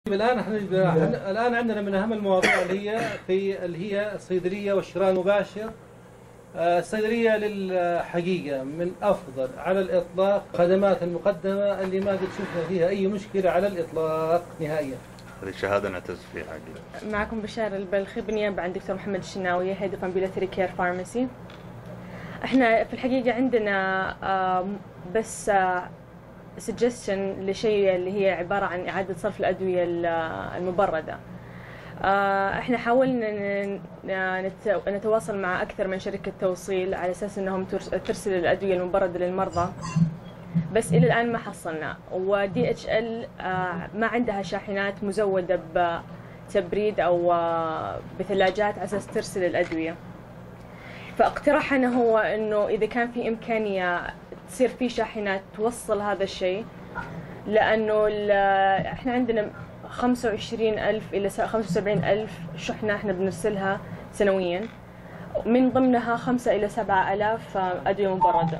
الآن عندنا من أهم المواضيع اللي هي الصيدلية والشراء المباشر. الصيدلية للحقيقة من أفضل على الإطلاق خدمات المقدمة اللي ما قد شفنا فيها أي مشكلة على الإطلاق نهائيا. هذه شهادة نعتز فيها حقيقة. معكم بشار البلخي بالنيابة عن دكتور محمد الشناوي هيد اوف امبيلاتوري كير فارماسي. احنا في الحقيقة عندنا بس سجستشن لشيء اللي هي عبارة عن إعادة صرف الأدوية المبردة. احنا حاولنا نتواصل مع أكثر من شركة توصيل على أساس أنهم ترسل الأدوية المبردة للمرضى، بس إلى الآن ما حصلنا. ودي اتش ال ما عندها شاحنات مزودة بتبريد أو بثلاجات على أساس ترسل الأدوية. فاقتراحنا هو أنه إذا كان في إمكانية تصير في شاحنات توصل هذا الشيء، لأنه احنا عندنا 25,000 إلى 75,000 شحنة احنا بنرسلها سنويا، من ضمنها 5 إلى 7,000 أدوية مبردة.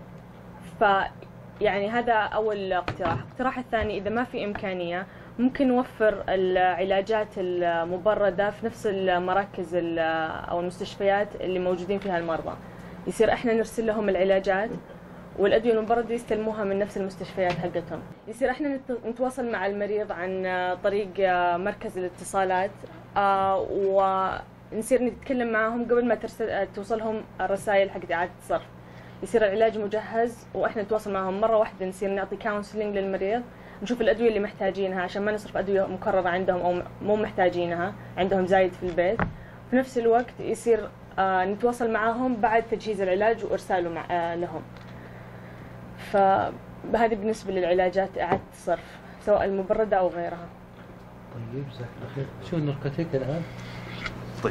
يعني هذا أول اقتراح. الاقتراح الثاني، إذا ما في إمكانية ممكن نوفر العلاجات المبردة في نفس المراكز أو المستشفيات اللي موجودين فيها المرضى، يصير احنا نرسل لهم العلاجات والأدوية المبردة يستلموها من نفس المستشفيات حقتهم. يصير احنا نتواصل مع المريض عن طريق مركز الاتصالات، ونصير نتكلم معهم قبل ما توصلهم الرسائل حق إعادة الصرف. يصير العلاج مجهز وإحنا نتواصل معهم مرة واحدة، نصير نعطي كونسلنج للمريض، نشوف الأدوية اللي محتاجينها عشان ما نصرف أدوية مكررة عندهم أو مو محتاجينها عندهم زايد في البيت. في نفس الوقت يصير نتواصل معهم بعد تجهيز العلاج وإرساله لهم. فهذه بالنسبة للعلاجات إعادة الصرف سواء المبردة أو غيرها. طيب جزاك الله خير. شو النركتيك الآن؟ طيب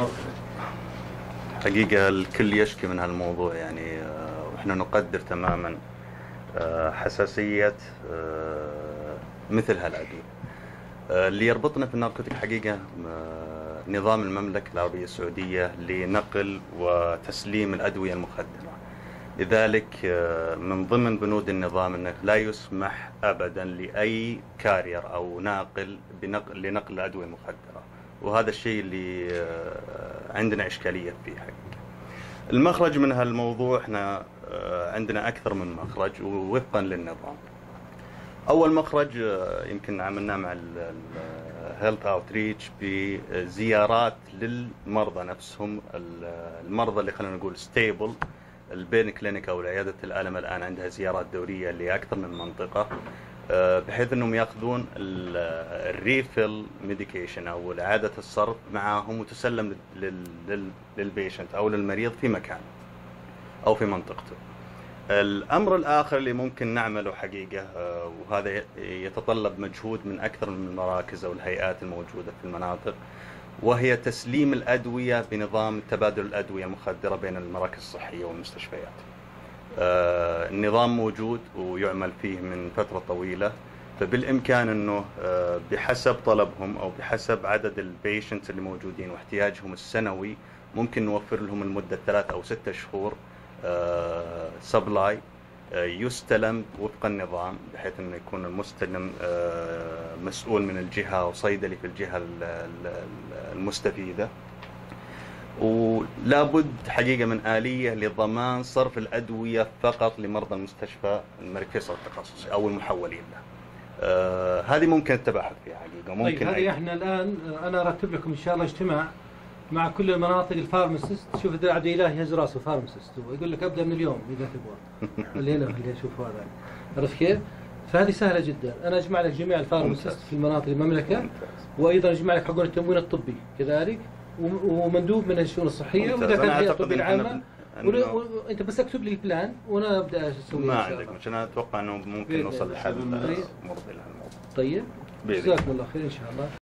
حقيقة الكل يشكي من هالموضوع يعني، وإحنا نقدر تماما حساسية مثل هالأدوية. اللي يربطنا في الناركوتيك حقيقة نظام المملكة العربية السعودية لنقل وتسليم الأدوية المخدرة. لذلك من ضمن بنود النظام أنه لا يسمح أبدا لأي كارير أو ناقل لنقل الأدوية المخدرة، وهذا الشيء اللي عندنا إشكالية فيه حقيقة. المخرج من هالموضوع احنا عندنا أكثر من مخرج ووفقا للنظام. أول مخرج يمكن عملناه مع الهيلث اوتريتش بزيارات للمرضى نفسهم، المرضى اللي خلينا نقول ستيبل. البين كلينيك أو عيادة الألم الآن عندها زيارات دورية لأكثر من منطقة، بحيث أنهم يأخذون الريفل ميديكيشن أو إعادة الصرف معهم وتسلم للبيشنت أو للمريض في مكانه أو في منطقته. الأمر الآخر اللي ممكن نعمله حقيقة، وهذا يتطلب مجهود من أكثر من المراكز أو الهيئات الموجودة في المناطق، وهي تسليم الأدوية بنظام تبادل الأدوية المخدرة بين المراكز الصحية والمستشفيات. النظام موجود ويعمل فيه من فترة طويلة، فبالإمكان أنه بحسب طلبهم أو بحسب عدد البيشنتس اللي موجودين واحتياجهم السنوي ممكن نوفر لهم المدة 3 أو 6 شهور سبلاي يستلم وفق النظام، بحيث أنه يكون المستلم مسؤول من الجهة وصيدلي في الجهة المستفيدة. ولا بد حقيقة من آلية لضمان صرف الأدوية فقط لمرضى المستشفى الملك فيصل التخصصي أو المحولين له. هذه ممكن التباحث فيها حقيقة. ممكن طيب هذه احنا الآن أنا أرتب لكم إن شاء الله اجتماع مع كل المناطق الفارماسيست. شوف عبد الإله يهز راسه فارماسيست، ويقول لك أبدأ من اليوم إذا تبغى. اللي هنا أشوف هذا، عرفت كيف؟ فهذه سهلة جدا. أنا أجمع لك جميع الفارماسيست في المناطق المملكة، وأيضا أجمع لك حقون التموين الطبي كذلك، ومندوب من الشؤون الصحية، وإذا كان هي الطب العامة. وأنت بس اكتب لي البلان وأنا أبدأ أسوي. ما عندك، مش أنا أتوقع إنه ممكن نوصل لحل مرضي لهالموضوع. طيب جزاكم الله خير إن شاء الله.